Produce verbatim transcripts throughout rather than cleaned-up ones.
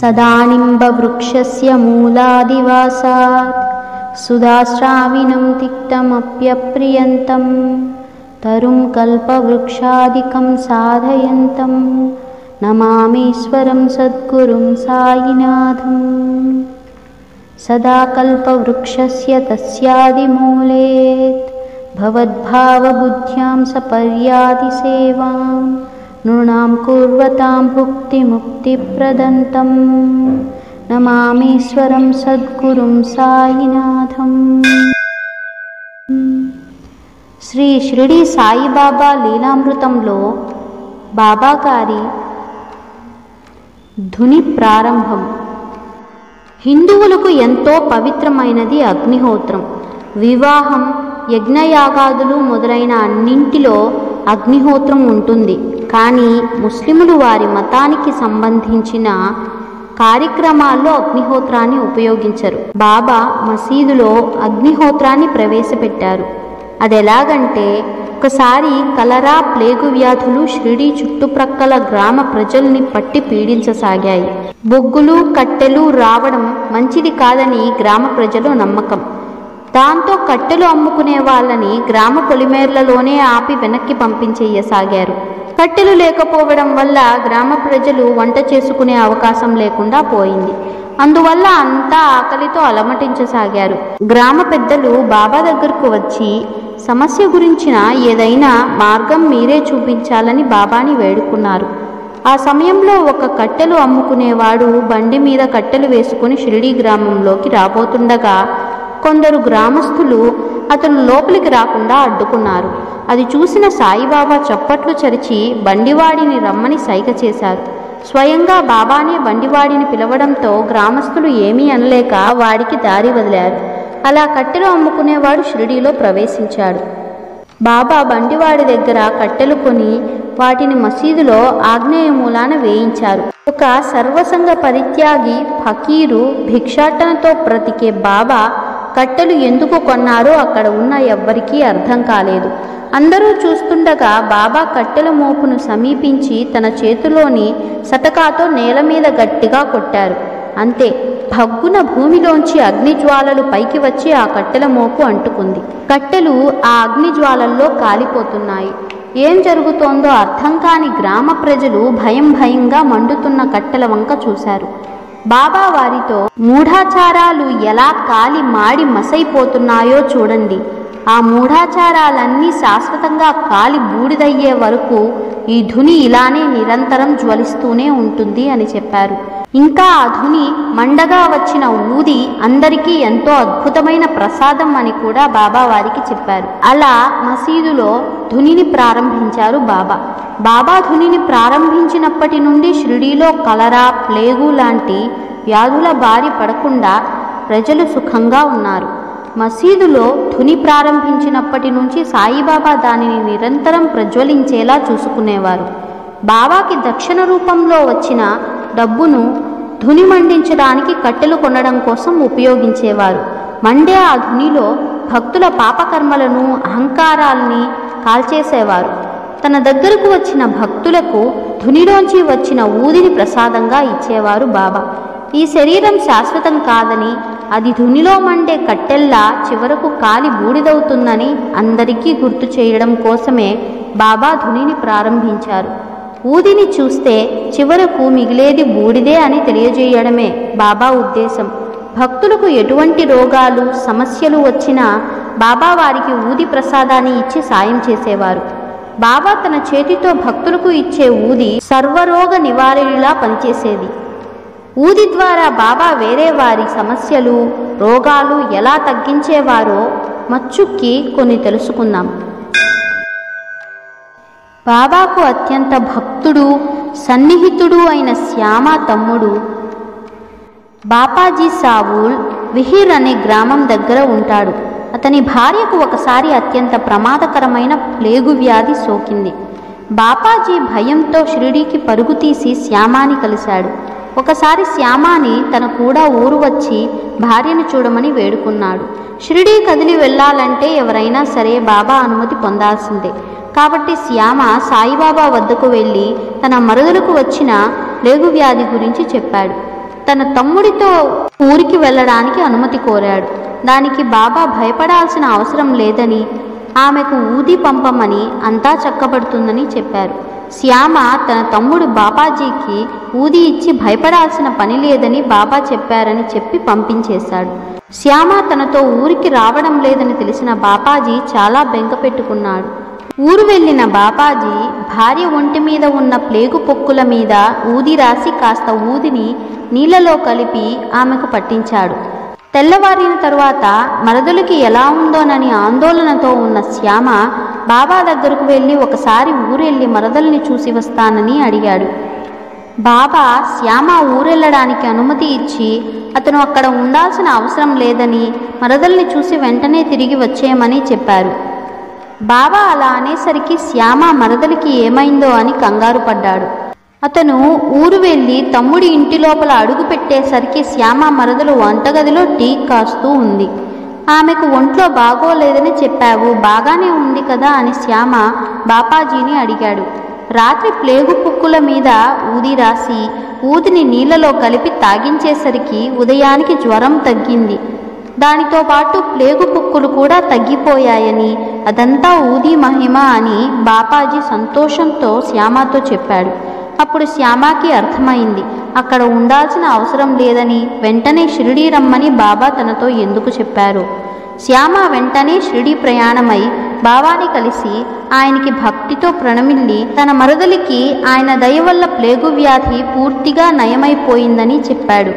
सदानिम्बवृक्षस्य मूलादिवासात् सुधाश्राविणं तिक्तमप्यप्रियन्तं तरुं कल्पवृक्षादिकं साधयन्तं नमामीश्वरं सद्गुरुं साईनाथं। सदा कल्पवृक्षस्य तस्यादिमूले भवद्भावबुद्ध्यां सपर्याति सेवां नृणां कुर्वतां भुक्तिमुक्तिप्रदन्तं नमामीश्वरं सद्गुरुं साईनाथं। శ్రీ షిరిడి సాయిబాబా లీలామృతంలో బాబా గారి ధుని ప్రారంభం. హిందువులకు ఎంతో పవిత్రమైనది అగ్నిహోత్రం. వివాహం, యజ్ఞయాగాదులు మొదలైన అన్నింటిలో అగ్నిహోత్రం ఉంటుంది. కానీ ముస్లిములు వారి మతానికి సంబంధించిన కార్యక్రమాల్లో అగ్నిహోత్రాన్ని ఉపయోగించరు. బాబా మసీదులో అగ్నిహోత్రాన్ని ప్రవేశపెట్టారు. అది ఎలాగంటే, ఒకసారి కలరా, ప్లేగు వ్యాధులు షిరిడి చుట్టుప్రక్కల గ్రామ ప్రజల్ని పట్టి పీడించసాగాయి. బొగ్గులు, కట్టెలు రావడం మంచిది కాదని గ్రామ ప్రజలు నమ్మకం. దాంతో కట్టెలు అమ్ముకునే వాళ్ళని గ్రామ పొలిమేర్లలోనే ఆపి వెనక్కి పంపించేయసాగారు. కట్టెలు లేకపోవడం వల్ల గ్రామ ప్రజలు వంట చేసుకునే అవకాశం లేకుండా పోయింది. అందువల్ల అంతా ఆకలితో అలమటించసాగారు. గ్రామ పెద్దలు బాబా దగ్గరకు వచ్చి సమస్య గురించిన ఏదైనా మార్గం మీరే చూపించాలని బాబాని వేడుకున్నారు. ఆ సమయంలో ఒక కట్టెలు అమ్ముకునేవాడు బండి మీద కట్టెలు వేసుకుని షిరిడి గ్రామంలోకి రాబోతుండగా కొందరు గ్రామస్తులు అతను లోపలికి రాకుండా అడ్డుకున్నారు. అది చూసిన సాయిబాబా చప్పట్లు చరిచి బండివాడిని రమ్మని సైగ చేశారు. స్వయంగా బాబానే బండివాడిని పిలవడంతో గ్రామస్తులు ఏమీ అనలేక వాడికి దారి వదిలారు. అలా కట్టెలు అమ్ముకునేవాడు షిరిడీలో ప్రవేశించాడు. బాబా బండివాడి దగ్గర కట్టెలు కొని వాటిని మసీదులో ఆగ్నేయ మూలాన వేయించారు. ఒక సర్వసంగ పరిత్యాగి ఫకీరు భిక్షాటనతో బ్రతికే బాబా కట్టెలు ఎందుకు కొన్నారో అక్కడ ఉన్న ఎవ్వరికీ అర్థం కాలేదు. అందరూ చూస్తుండగా బాబా కట్టెల మోపును సమీపించి తన చేతిలోని సటకాతో నేల మీద గట్టిగా కొట్టారు. అంతే, భగ్గున భూమిలోంచి అగ్నిజ్వాలలు పైకి వచ్చి ఆ కట్టెల మోపు అంటుకుంది. కట్టెలు ఆ అగ్నిజ్వాలల్లో కాలిపోతున్నాయి. ఏం జరుగుతోందో అర్థం కాని గ్రామ ప్రజలు భయం భయంగా మండుతున్న కట్టెల వంక చూశారు. బాబా వారితో, మూఢాచారాలు ఎలా కాలి మాడి మసైపోతున్నాయో చూడండి. ఆ మూఢాచారాలన్నీ శాశ్వతంగా కాలి బూడిదయ్యే వరకు ఈ ధుని ఇలానే నిరంతరం జ్వలిస్తూనే ఉంటుంది అని చెప్పారు. ఇంకా ఆ ధుని మండగా వచ్చిన ఊది అందరికీ ఎంతో అద్భుతమైన ప్రసాదం అని కూడా బాబా వారికి చెప్పారు. అలా మసీదులో ధునిని ప్రారంభించారు బాబా. బాబా ధునిని ప్రారంభించినప్పటి నుండి షిరిడీలో కలరా, ప్లేగు లాంటి వ్యాధుల బారి పడకుండా ప్రజలు సుఖంగా ఉన్నారు. మసీదులో ధుని ప్రారంభించినప్పటి నుంచి సాయిబాబా దానిని నిరంతరం ప్రజ్వలించేలా చూసుకునేవారు. బాబాకి దక్షిణ రూపంలో వచ్చిన డబ్బును ధుని మండించడానికి కట్టెలు కొనడం కోసం ఉపయోగించేవారు. మండే ఆ ధునిలో భక్తుల పాపకర్మలను, అహంకారాల్ని కాల్చేసేవారు. తన దగ్గరకు వచ్చిన భక్తులకు ధునిలోంచి వచ్చిన ఊదిని ప్రసాదంగా ఇచ్చేవారు బాబా. ఈ శరీరం శాశ్వతం కాదని, అది ధునిలో మండే కట్టెల్లా చివరకు కాలి బూడిదవుతుందని అందరికీ గుర్తు చేయడం కోసమే బాబా ధునిని ప్రారంభించారు. ఊదిని చూస్తే చివరకు మిగిలేది బూడిదే అని తెలియజేయడమే బాబా ఉద్దేశం. భక్తులకు ఎటువంటి రోగాలు, సమస్యలు వచ్చినా బాబా వారికి ఊది ప్రసాదాన్ని ఇచ్చి సాయం చేసేవారు. బాబా తన చేతితో భక్తులకు ఇచ్చే ఊది సర్వరోగ నివారణలా పనిచేసేది. ఊది ద్వారా బాబా వేరే వారి సమస్యలు, రోగాలు ఎలా తగ్గించేవారో మచ్చుక్కి కొన్ని తెలుసుకుందాం. బాబాకు అత్యంత భక్తుడు, సన్నిహితుడు అయిన శ్యామ తమ్ముడు బాపాజీ సావుల్ విహిర్ అనే గ్రామం దగ్గర ఉంటాడు. అతని భార్యకు ఒకసారి అత్యంత ప్రమాదకరమైన ప్లేగు వ్యాధి సోకింది. బాపాజీ భయంతో షిరిడీకి పరుగు తీసి శ్యామాని కలిశాడు. ఒకసారి శ్యామాని తన కూడా ఊరు వచ్చి భార్యను చూడమని వేడుకున్నాడు. షిరిడీ కదిలి వెళ్ళాలంటే ఎవరైనా సరే బాబా అనుమతి పొందాల్సిందే. కాబట్టి శ్యామ సాయిబాబా వద్దకు వెళ్ళి తన మరుదులకు వచ్చిన ప్లేగు వ్యాధి గురించి చెప్పాడు. తన తమ్ముడితో ఊరికి వెళ్ళడానికి అనుమతి కోరాడు. దానికి బాబా భయపడాల్సిన అవసరం లేదని, ఆమెకు ఊది పంపమని, అంతా చక్కబడుతుందని చెప్పారు. శ్యామ తన తమ్ముడు బాబాజీకి ఊది ఇచ్చి భయపడాల్సిన పని లేదని బాబా చెప్పారని చెప్పి పంపించేశాడు. శ్యామ తనతో ఊరికి రావడం లేదని తెలిసిన బాబాజీ చాలా బెంగ పెట్టుకున్నాడు. ఊరు వెళ్ళిన బాబాజీ భార్య ఒంటి మీద ఉన్న ప్లేగు పొక్కుల మీద ఊది రాసి కాస్త ఊదిని నీళ్లలో కలిపి ఆమెకు పట్టించాడు. తెల్లవారిన తరువాత మరదలికి ఎలా ఉందోనని ఆందోళనతో ఉన్న శ్యామ బాబా దగ్గరకు వెళ్ళి ఒకసారి ఊరెళ్ళి మరదల్ని చూసి వస్తానని అడిగాడు. బాబా శ్యామ ఊరెళ్ళడానికి అనుమతి ఇచ్చి అతను అక్కడ ఉండాల్సిన అవసరం లేదని, మరదల్ని చూసి వెంటనే తిరిగి వచ్చేయమని చెప్పారు. బాబా అలా అనేసరికి శ్యామ మరదలికి ఏమైందో అని కంగారు పడ్డాడు. అతను ఊరు వెళ్ళి తమ్ముడి ఇంటి లోపల అడుగు పెట్టేసరికి శ్యామ మరదలు వంటగదిలో టీ కాస్తూ ఉంది. ఆమెకు ఒంట్లో బాగోలేదని చెప్పావు, బాగానే ఉంది కదా అని శ్యామ బాపాజీని అడిగాడు. రాత్రి ప్లేగు పుక్కుల మీద ఊది రాసి ఊదిని నీళ్లలో కలిపి తాగించేసరికి ఉదయానికి జ్వరం తగ్గింది. దానితో పాటు ప్లేగు పుక్కులు కూడా తగ్గిపోయాయని, అదంతా ఊది మహిమ అని బాపాజీ సంతోషంతో శ్యామతో చెప్పాడు. అప్పుడు శ్యామకి అర్థమైంది అక్కడ ఉండాల్సిన అవసరం లేదని, వెంటనే షిరిడీ రమ్మని బాబా తనతో ఎందుకు చెప్పారు. శ్యామ వెంటనే షిరిడీ ప్రయాణమై బాబాని కలిసి ఆయనకి భక్తితో ప్రణమిల్లి తన మరదలికి ఆయన దయ వల్ల ప్లేగు వ్యాధి పూర్తిగా నయమైపోయిందని చెప్పాడు.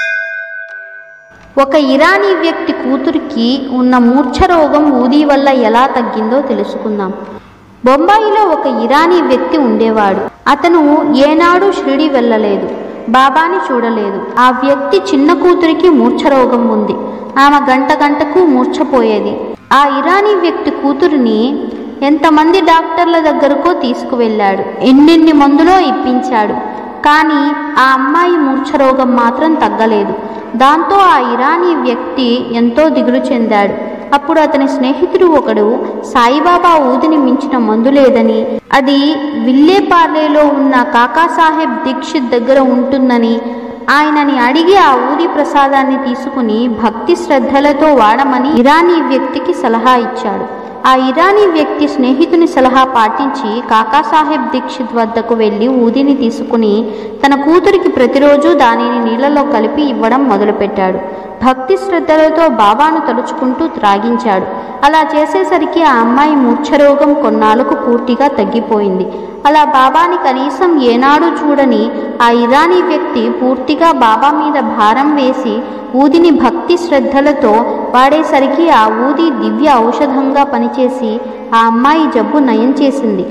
ఒక ఇరానీ వ్యక్తి కూతురికి ఉన్న మూర్ఛ రోగం ఊది వల్ల ఎలా తగ్గిందో తెలుసుకుందాం. బొంబాయిలో ఒక ఇరానీ వ్యక్తి ఉండేవాడు. అతను ఏనాడు షిరిడీ వెళ్ళలేదు, బాబాని చూడలేదు. ఆ వ్యక్తి చిన్న కూతురికి మూర్ఛ రోగం ఉంది. ఆమె గంట గంటకు మూర్ఛపోయేది. ఆ ఇరానీ వ్యక్తి కూతురిని ఎంతమంది డాక్టర్ల దగ్గరకో తీసుకువెళ్ళాడు, ఎన్నెన్ని మందులో ఇప్పించాడు. కానీ ఆ అమ్మాయి మూర్ఛ రోగం మాత్రం తగ్గలేదు. దాంతో ఆ ఇరానీ వ్యక్తి ఎంతో దిగులు చెందాడు. అప్పుడు అతని స్నేహితుడు ఒకడు సాయిబాబా ఊదిని మించిన మందు లేదని, అది విల్లేపార్లేలో ఉన్న కాకాసాహెబ్ దీక్షిత్ దగ్గర ఉంటుందని ఆయనని అడిగి ఆ ఊది ప్రసాదాన్ని తీసుకుని భక్తి శ్రద్ధలతో వాడమని ఇరానీ వ్యక్తికి సలహా ఇచ్చాడు. ఆ ఇరానీ వ్యక్తి స్నేహితుని సలహా పాటించి కాకాసాహెబ్ దీక్షిత్ వద్దకు వెళ్ళి ఊదిని తీసుకుని తన కూతురికి ప్రతిరోజు దానిని నీళ్లలో కలిపి ఇవ్వడం మొదలుపెట్టాడు. భక్తి శ్రద్ధలతో బాబాను తలుచుకుంటూ త్రాగించాడు. అలా చేసేసరికి ఆ అమ్మాయి మూర్ఛరోగం కొన్నాళ్లకు పూర్తిగా తగ్గిపోయింది. అలా బాబాని కనీసం ఏనాడు చూడని ఆ ఇరానీ వ్యక్తి పూర్తిగా బాబా మీద భారం వేసి ఊదిని భక్తి శ్రద్ధలతో వాడేసరికి ఆ ఊది దివ్య ఔషధంగా పనిచేసి ఆ అమ్మాయి జబ్బు నయం చేసింది.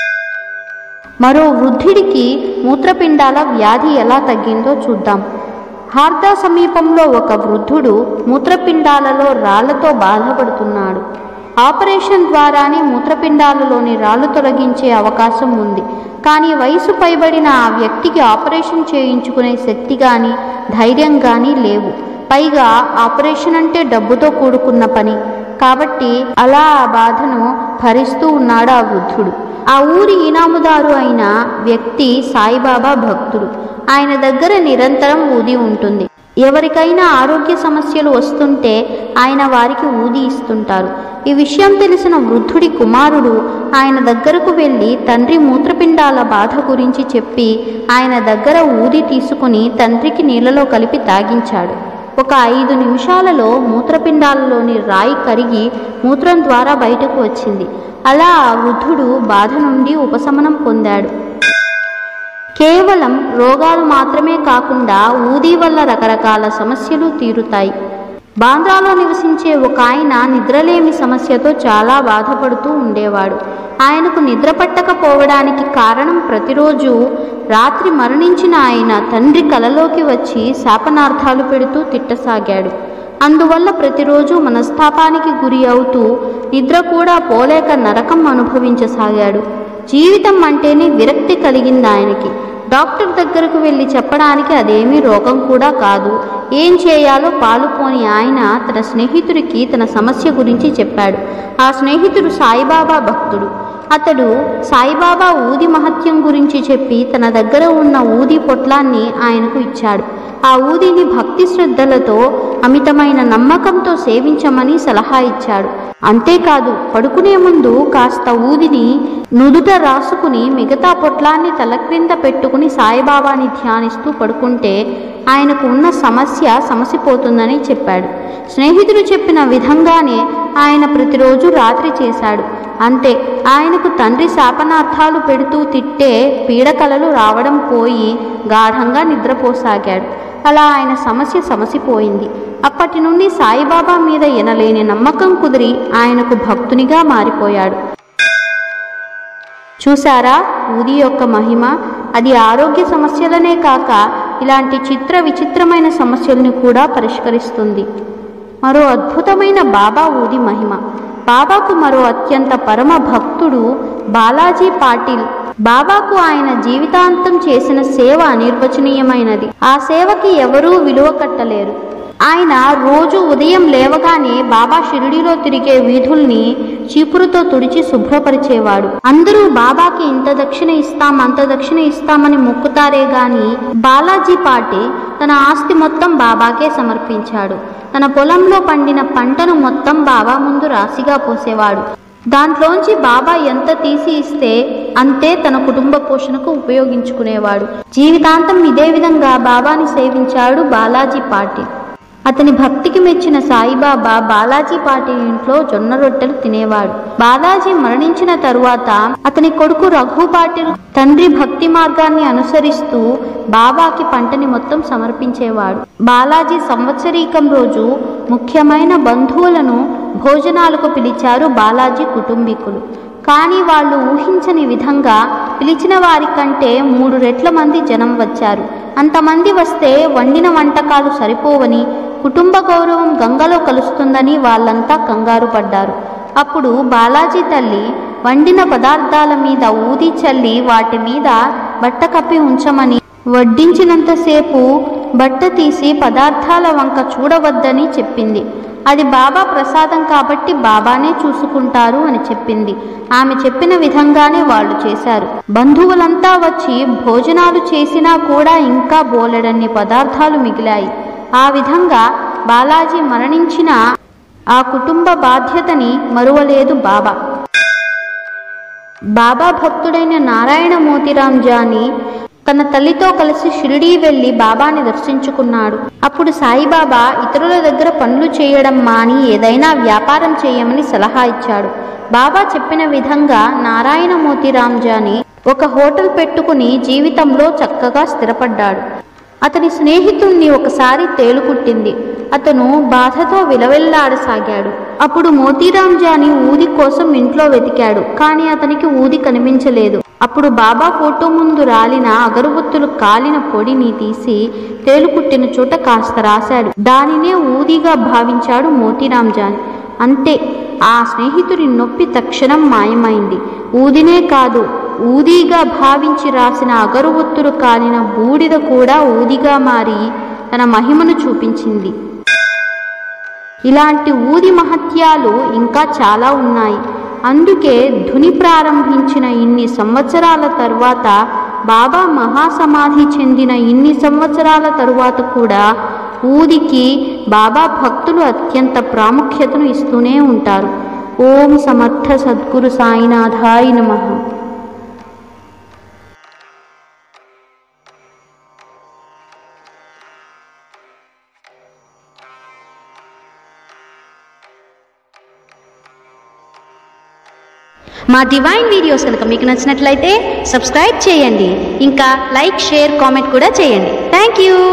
మరో వృద్ధుడికి మూత్రపిండాల వ్యాధి ఎలా తగ్గిందో చూద్దాం. హార్దా సమీపంలో ఒక వృద్ధుడు మూత్రపిండాలలో రాళ్లతో బాధపడుతున్నాడు. ఆపరేషన్ ద్వారానే మూత్రపిండాలలోని రాళ్లు తొలగించే అవకాశం ఉంది. కానీ వయసు పైబడిన ఆ వ్యక్తికి ఆపరేషన్ చేయించుకునే శక్తి కానీ ధైర్యం కానీ లేవు. పైగా ఆపరేషన్ అంటే డబ్బుతో కూడుకున్న పని కాబట్టి అలా ఆ బాధను భరిస్తూ ఉన్నాడు ఆ వృద్ధుడు. ఆ ఊరి ఇనాముదారు అయిన వ్యక్తి సాయిబాబా భక్తుడు. ఆయన దగ్గర నిరంతరం ఊది ఉంటుంది. ఎవరికైనా ఆరోగ్య సమస్యలు వస్తుంటే ఆయన వారికి ఊది ఇస్తుంటారు. ఈ విషయం తెలిసిన వృద్ధుడి కుమారుడు ఆయన దగ్గరకు వెళ్ళి తండ్రి మూత్రపిండాల బాధ గురించి చెప్పి ఆయన దగ్గర ఊది తీసుకుని తండ్రికి నీళ్లలో కలిపి తాగించాడు. ఒక ఐదు నిమిషాలలో మూత్రపిండాలలోని రాయి కరిగి మూత్రం ద్వారా బయటకు వచ్చింది. అలా ఆ వృద్ధుడు బాధ నుండి ఉపశమనం పొందాడు. కేవలం రోగాలు మాత్రమే కాకుండా ఊది వల్ల రకరకాల సమస్యలు తీరుతాయి. బాంద్రాలో నివసించే ఒక ఆయన నిద్రలేమి సమస్యతో చాలా బాధపడుతూ ఉండేవాడు. ఆయనకు నిద్ర పట్టకపోవడానికి కారణం ప్రతిరోజు రాత్రి మరణించిన ఆయన తండ్రి కలలోకి వచ్చి శాపనార్థాలు పెడుతూ తిట్టసాగాడు. అందువల్ల ప్రతిరోజు మనస్తాపానికి గురి అవుతూ నిద్ర కూడా పోలేక నరకం అనుభవించసాగాడు. జీవితం అంటేనే విరక్తి కలిగింది ఆయనకి. డాక్టర్ దగ్గరకు వెళ్ళి చెప్పడానికి అదేమీ రోగం కూడా కాదు, ఏం చేయాలో పాలుపోని ఆయన తన స్నేహితుడికి తన సమస్య గురించి చెప్పాడు. ఆ స్నేహితుడు సాయిబాబా భక్తుడు. అతడు సాయిబాబా ఊది మహత్యం గురించి చెప్పి తన దగ్గర ఉన్న ఊది పొట్లాన్ని ఆయనకు ఇచ్చాడు. ఆ ఊదిని భక్తి శ్రద్ధలతో అమితమైన నమ్మకంతో సేవించమని సలహా ఇచ్చాడు. అంతేకాదు పడుకునే ముందు కాస్త ఊదిని నుదుట రాసుకుని మిగతా పొట్లాన్ని తల క్రింద పెట్టుకుని సాయిబాబాని ధ్యానిస్తూ పడుకుంటే ఆయనకు ఉన్న సమస్య సమసిపోతుందని చెప్పాడు. స్నేహితుడు చెప్పిన విధంగానే ఆయన ప్రతిరోజు రాత్రి చేశాడు. అంతే, ఆయనకు తండ్రి శాపనార్థాలు పెడుతూ తిట్టే పీడకలలు రావడం పోయి గాఢంగా నిద్రపోసాగాడు. అలా ఆయన సమస్య సమసిపోయింది. అప్పటి నుండి సాయిబాబా మీద ఎనలేని నమ్మకం కుదిరి ఆయనకు భక్తునిగా మారిపోయాడు. చూసారా ఊది యొక్క మహిమ? అది ఆరోగ్య సమస్యలనే కాక ఇలాంటి చిత్ర విచిత్రమైన సమస్యలను కూడా పరిష్కరిస్తుంది. మరో అద్భుతమైన బాబా ఊది మహిమ. బాబాకు మరో అత్యంత పరమ భక్తుడు బాలాజీ పాటిల్. బాబాకు ఆయన జీవితాంతం చేసిన సేవ అనిర్వచనీయమైనది. ఆ సేవకి ఎవరూ విలువ కట్టలేరు. ఆయన రోజు ఉదయం లేవగానే బాబా షిరిడీలో తిరిగే వీధుల్ని చీపురుతో తుడిచి శుభ్రపరిచేవాడు. అందరూ బాబాకి ఇంత దక్షిణ ఇస్తాం అంత దక్షిణ ఇస్తామని మొక్కుతారే గాని బాలాజీ పాటిల్ తన ఆస్తి మొత్తం బాబాకే సమర్పించాడు. తన పొలంలో పండిన పంటను మొత్తం బాబా ముందు రాశిగా పోసేవాడు. దాంట్లోంచి బాబా ఎంత తీసి ఇస్తే అంతే తన కుటుంబ పోషణకు ఉపయోగించుకునేవాడు. జీవితాంతం ఇదే విధంగా బాబాని సేవించాడు బాలాజీ పాటిల్. అతని భక్తికి మెచ్చిన సాయిబాబా బాలాజీ పాటిల్ ఇంట్లో జొన్న రొట్టెలు తినేవాడు. బాలాజీ మరణించిన తరువాత అతని కొడుకు రఘు పాటిల్ తండ్రి భక్తి మార్గాన్ని అనుసరిస్తూ బాబాకి పంటని మొత్తం సమర్పించేవాడు. బాలాజీ సంవత్సరీకం రోజు ముఖ్యమైన బంధువులను భోజనాలకు పిలిచారు బాలాజీ కుటుంబీకులు. కానీ వాళ్ళు ఊహించని విధంగా పిలిచిన వారి కంటే మూడు రెట్ల మంది జనం వచ్చారు. అంతమంది వస్తే వండిన వంటకాలు సరిపోవని, కుటుంబ గౌరవం గంగలో కలుస్తుందని వాళ్ళంతా కంగారు పడ్డారు. అప్పుడు బాలాజీ తల్లి వండిన పదార్థాల మీద ఊది చల్లి వాటి మీద బట్ట కప్పి ఉంచమని, వడ్డించినంతసేపు బట్ట తీసి పదార్థాల వంక చూడవద్దని చెప్పింది. అది బాబా ప్రసాదం కాబట్టి బాబానే చూసుకుంటారు అని చెప్పింది. ఆమె చెప్పిన విధంగానే వాళ్ళు చేశారు. బంధువులంతా వచ్చి భోజనాలు చేసినా కూడా ఇంకా బోలెడన్ని పదార్థాలు మిగిలాయి. ఆ విధంగా బాలాజీ మరణించిన ఆ కుటుంబ బాధ్యతని మరువలేదు బాబా. బాబా భక్తుడైన నారాయణ మోతీరాం జానీ తన తల్లితో కలిసి షిరిడీ వెళ్లి బాబాని దర్శించుకున్నాడు. అప్పుడు సాయిబాబా ఇతరుల దగ్గర పనులు చేయడం మాని ఏదైనా వ్యాపారం చేయమని సలహా ఇచ్చాడు. బాబా చెప్పిన విధంగా నారాయణ మోతీరాం జానీ ఒక హోటల్ పెట్టుకుని జీవితంలో చక్కగా స్థిరపడ్డాడు. అతని స్నేహితుణ్ణి ఒకసారి తేలుకుట్టింది. అతను బాధతో విలవెల్లాడసాగాడు. అప్పుడు మోతీరాం జానీ ఊది కోసం ఇంట్లో వెతికాడు. కానీ అతనికి ఊది కనిపించలేదు. అప్పుడు బాబా ఫోటో ముందు రాలిన అగరబత్తులు కాలిన పొడిని తీసి తేలుకుట్టిన చోట కాస్త రాశాడు. దానినే ఊదిగా భావించాడు మోతీరాం జానీ. అంతే, ఆ స్నేహితుడి నొప్పి తక్షణం మాయమైంది. ఊదినే కాదు, ఊదిగా భావించి రాసిన అగరబత్తులు కాలిన బూడిద కూడా ఊదిగా మారి తన మహిమను చూపించింది. ఇలాంటి ఊది మహత్యాలు ఇంకా చాలా ఉన్నాయి. అందుకే ధుని ప్రారంభించిన ఇన్ని సంవత్సరాల తరువాత, బాబా మహాసమాధి చెందిన ఇన్ని సంవత్సరాల తరువాత కూడా ఊదికి బాబా భక్తులు అత్యంత ప్రాముఖ్యతను ఇస్తూనే ఉంటారు. ఓం సమర్థ సద్గురు సాయినాథాయ నమః. మా డివైన్ వీడియోస్ కనుక మీకు నచ్చినట్లయితే సబ్స్క్రైబ్ చేయండి. ఇంకా లైక్, షేర్, కామెంట్ కూడా చేయండి. Thank you.